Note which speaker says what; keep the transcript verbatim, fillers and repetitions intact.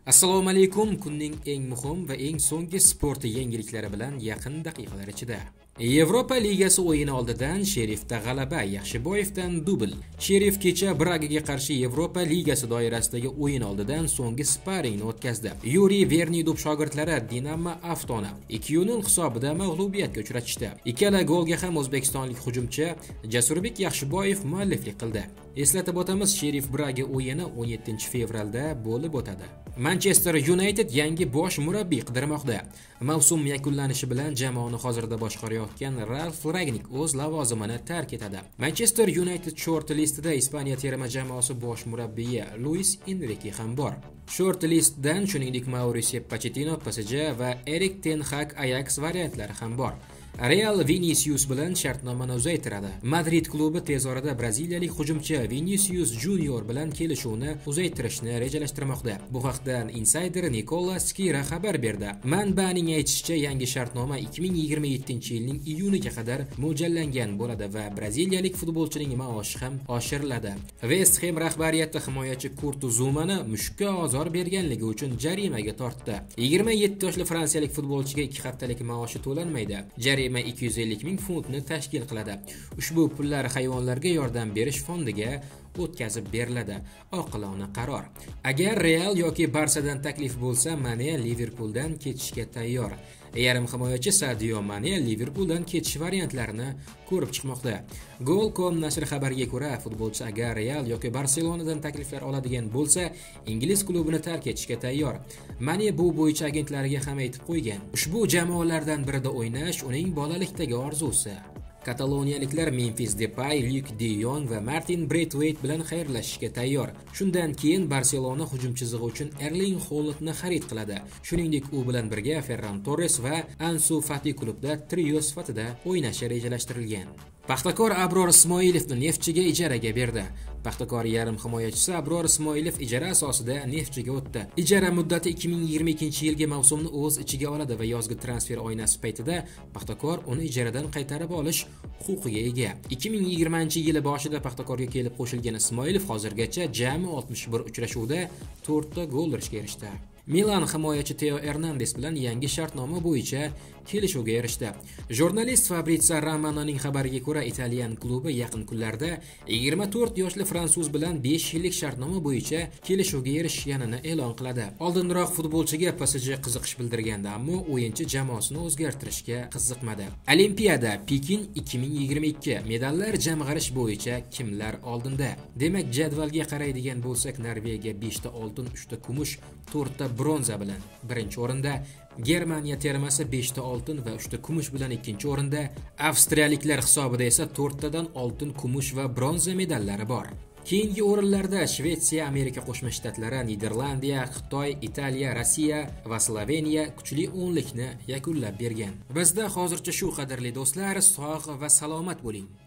Speaker 1: Assalomu alaykum. Kunning eng muhim va eng so'nggi sport yangiliklari bilan yaqin daqiqalar ichida. Yevropa Ligasi o'yini oldidan Sherifda g'alaba, Yaxshiboyevdan dubl. Sherif kecha Bragaga qarshi Yevropa Ligasi doirasidagi o'yin oldidan so'nggi sparingni o'tkazdi. Yuri Vernidub shogirdlari Dinamo Aftoni ikki nol hisobida mag'lubiyatga uchratishdi. Ikkala golga ham o'zbekistonlik hujumchi Jasurbek Yaxshiboyev mualliflik qildi. Eslatib o'tamiz, Sherif Braga o'yini o'n yettinchi fevralda bo'lib o'tadi. Manchester United yangi bosh murabbiy qidirmoqda. Mavsum yakunlanishi bilan jamoani hozirda boshqarayotgan Ralf Rangnick o'z lavozimini tark etadi. Manchester United short listida Ispaniya terma jamoasi bosh murabbiyi Luis Enrique ham bor. Short listdan shuningdek Mauricio Pochettino P S G va Erik ten Hag Ajax variantlari ham bor. Real Vinicius bilan shartnomani uzaytiradi. Madrid klubi tez orada braziliyalik hujumchi Vinicius Junior bilan kelishuvni uzaytirishni rejalashtirmoqda. Bu haqda insider Nikola Skira xabar berdi. Manbaning aytishicha, yangi shartnoma ikki ming yigirma yettinchi yilning iyuniga qadar mo'ljallangan bo'ladi va braziliyalik futbolchining maoshi ham oshiriladi. West Ham rahbariyati himoyachi Kurt Zumani mushukka ozor berganligi uchun jarimaga tortdi. yigirma yetti yoshli fransiyalik futbolchiga ikki haftalik maoshi to'lanmaydi. Jarima ikki yuz ellik ming funtni tashkil qiladi. Ushbu pullar hayvonlarga yordam berish fondiga o'tkazib beriladi. Oqilona qaror. Agar Real yoki Barsadan taklif bo'lsa, Mane Liverpooldan ketishga tayyor. Yarim himoyachi Sadio Mane Liverpooldan ketish variantlarini ko'rib chiqmoqda. Goal dot com nashri xabariga ko'ra, futbolchi agar Real yoki Barselonadan takliflar oladigan bo'lsa, ingliz klubini tark etishga tayyor. Mane bu bo'yicha agentlariga ham aytib qo'ygan. Ushbu jamoalardan birida o'ynash uning bolalikdagi orzusi. Kataloniyaliklar Memphis Depay, Luke De Jong va Martin Braithwaite bilan xayrlashishga tayyor. Shundan keyin Barselona hujum chizig'i uchun Erling Haalandni xarid qiladi. Shuningdek, u bilan birga Ferran Torres va Ansu Fati klubda trio sifatida o'ynashi rejalashtirilgan. Paxtakor Abror Ismoilovni Neftchiga ijaraga berdi. Paxtakor yarim himoyachisi Abror Ismoilov ijara asosida Neftchiga o'tdi. Ijara muddati ikki ming yigirma ikkinchi yilgi mavsumni o'z ichiga oladi va yozgi transfer oynasi paytida Paxtakor uni ijaradan qaytarib olish huquqiga ega. ikki ming yigirmanchi yili boshida Paxtakorga kelib qo'shilgan Ismoilov hozirgacha jami oltmish bir uchrashuvda to'rtta gol urishga erishdi. Milan himoyachi Teo Hernandez bilan yangi shartnoma bo'yicha kelishuvga erishdi. Jurnalist Fabrizio Romanoning xabariga ko'ra, Italyan klubi yaqin kunlarda yigirma to'rt yoshli fransuz bilan besh yillik shartnoma bo'yicha kelishuvga erishganini e'lon qiladi. Oldinroq futbolchiga P S G qiziqish bildirgandi, ammo o'yinchi jamoasini o'zgartirishga qiziqmadi. Olimpiada Pekin ikki ming yigirma ikki medallar jamg'arish bo'yicha kimlar oldinda? Demak, jadvalga qaraydigan bo'lsak, Norvegiya besh ta oltin, uch ta kumush, to'rt ta bronza bilan birinchi o'rinda, Germaniya termasi besh ta oltin va uch ta kumush bilan ikkinchi o'rinda, avstriyaliklar hisobida esa to'rt tadan oltin, kumush va bronza medallari bor. Keyingi o'rinlarda Shvetsiya, Amerika Qo'shma Shtatlari, Niderlandiya, Xitoy, Italiya, Rossiya va Sloveniya kuchli o'nlikni yakunlab bergan. Bizda hozircha shu, qadrli do'stlar, sog' va salomat bo'ling.